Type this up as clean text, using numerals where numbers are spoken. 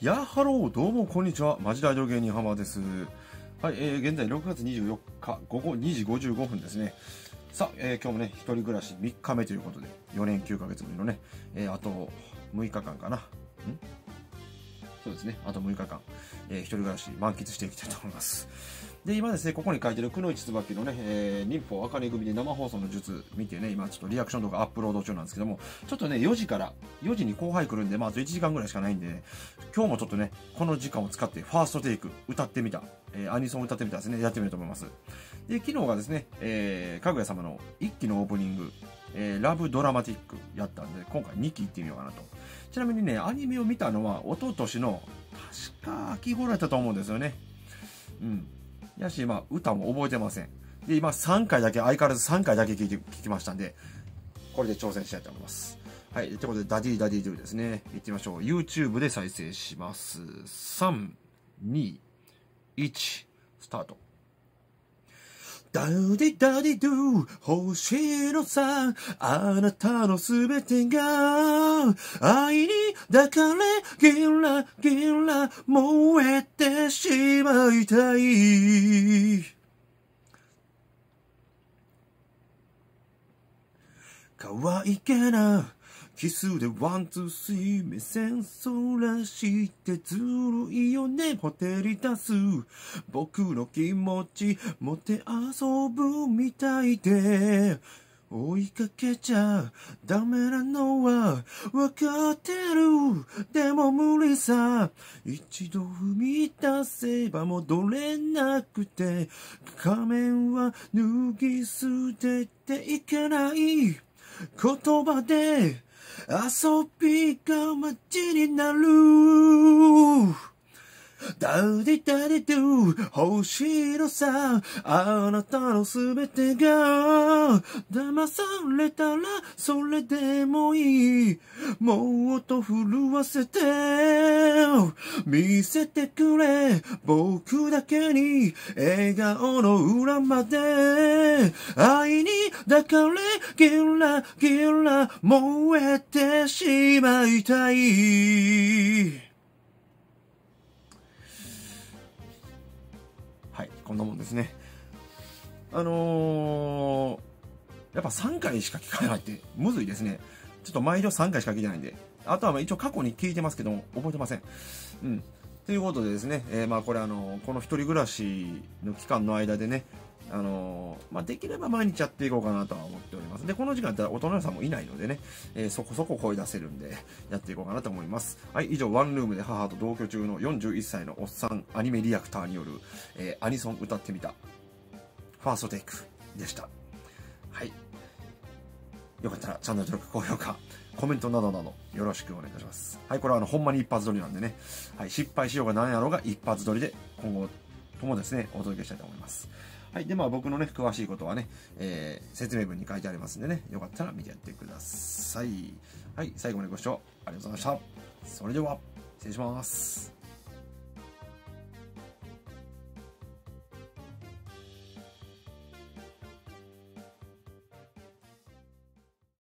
やっはろー、どうもこんにちは。マジでアイドル芸人浜です。はい、現在6月24日午後2時55分ですね。さあ、今日もね、一人暮らし3日目ということで、4年9ヶ月ぶりのね、あと6日間かな。そうですね、あと6日間、一人暮らし満喫していきたいと思います。で、今ですね、ここに書いてるくのいちつばきのね、忍法あかね組で生放送の術見てね、今ちょっとリアクションとかアップロード中なんですけども、ちょっとね、4時に後輩来るんで、あと1時間ぐらいしかないんで、ね、今日もちょっとね、この時間を使ってファーストテイク歌ってみた、アニソン歌ってみたですね、やってみようと思います。で、昨日がですね、かぐや様の1期のオープニング、ラブドラマティックやったんで、今回2期行ってみようかなと。ちなみにね、アニメを見たのは、一昨年の、確か秋頃やったと思うんですよね。やし、歌も覚えてません。で、今相変わらず3回だけ聞きましたんで、これで挑戦したいと思います。はい。ということで、ダディダディドゥですね。行ってみましょう。YouTube で再生します。3、2、1、スタート。ダディダディドゥ、星野さん、あなたのすべてが、愛に抱かれ、ギラギラ燃えてしまいたい。可愛げなキスでワンツースリー目線そらしてずるいよねほてり出す僕の気持ち持って遊ぶみたいで追いかけちゃダメなのはわかってるでも無理さ一度踏み出せば戻れなくて仮面は脱ぎ捨てていけない言葉で遊びが街になるダディダディドゥ星野さんあなたのすべてが騙されたらそれでもいいもっと震わせて見せてくれ僕だけに笑顔の裏まで愛に抱かれギラギラ燃えてしまいたいはい、こんなもんですね。やっぱ3回しか聞かないってむずいですね。ちょっと毎度3回しか聞いてないんで。あとは一応過去に聞いてますけども、覚えてません。ということでですね、これこの一人暮らしの期間の間でね、できれば毎日やっていこうかなとは思っております。で、この時間だったら大人さんもいないのでね、そこそこ声出せるんで、やっていこうかなと思います。はい、以上、ワンルームで母と同居中の41歳のおっさんアニメリアクターによる、アニソン歌ってみた、ファーストテイクでした。はい。よかったらチャンネル登録、高評価、コメントなどなどよろしくお願いいたします。はい、これはほんまに一発撮りなんでね、はい、失敗しようが何やろうが一発撮りで今後ともですね、お届けしたいと思います。はい。で、僕のね、詳しいことはね、説明文に書いてありますんでね、よかったら見てやってください。はい。最後までご視聴ありがとうございました。それでは、失礼します。